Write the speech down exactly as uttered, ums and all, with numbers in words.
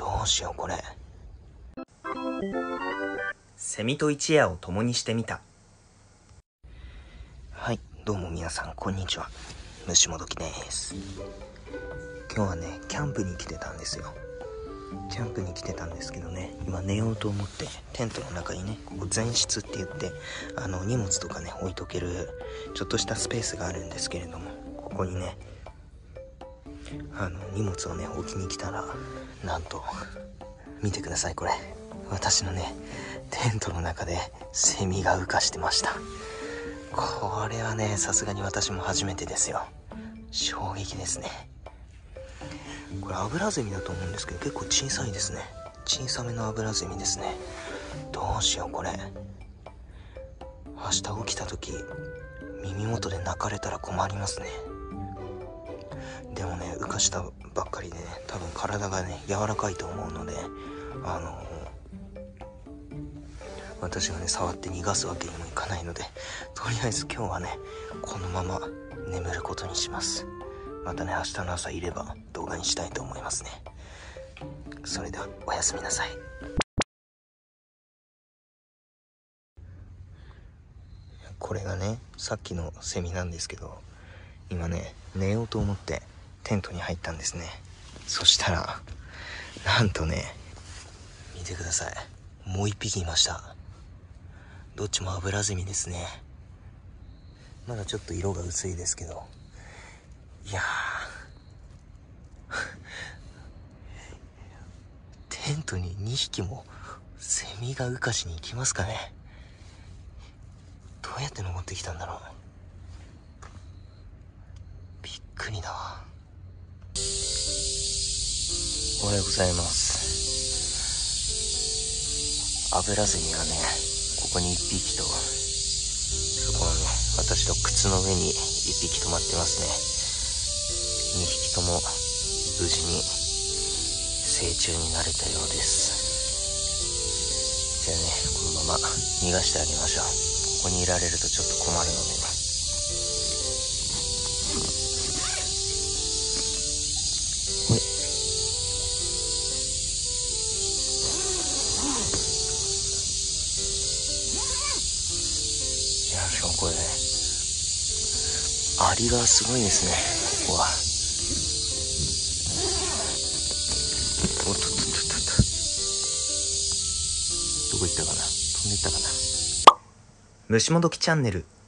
どうしようこれ。 セミと一夜を共にしてみた。 はい、どうも皆さんこんにちは。虫もどきです。今日はねキャンプに来てたんですよ。キャンプに来てたんですけどね、今寝ようと思ってテントの中にね、ここ前室って言ってあの荷物とかね置いとけるちょっとしたスペースがあるんですけれども、ここにねあの荷物をね置きに来たら、なんと見てください、これ私のねテントの中でセミが羽化してました。これはねさすがに私も初めてですよ。衝撃ですね。これアブラゼミだと思うんですけど、結構小さいですね。小さめのアブラゼミですね。どうしようこれ。明日起きた時耳元で鳴かれたら困りますね。でもね羽化したばっかりでね、多分体がね柔らかいと思うので、あの私がね触って逃がすわけにもいかないので、とりあえず今日はねこのまま眠ることにします。またね明日の朝いれば動画にしたいと思いますね。それではおやすみなさい。これがねさっきのセミなんですけど、今ね寝ようと思ってテントに入ったんですね。そしたらなんとね、見てください、もう一匹いました。どっちもアブラゼミですね。まだちょっと色が薄いですけど、いやーテントににひきもセミが羽化しに行きますかね。どうやって登ってきたんだろう。びっくりだわ。おはようございます。アブラゼミはねここにいっぴきと、そこのね私の靴の上にいっぴき止まってますね。にひきとも無事に成虫になれたようです。じゃあねこのまま逃がしてあげましょう。ここにいられるとちょっと困るのでね。ほい。いやしかもこれねアリがすごいですね、ここは。おっとっとっとっと、どこ行ったかな、飛んでいったかな。 虫もどきチャンネル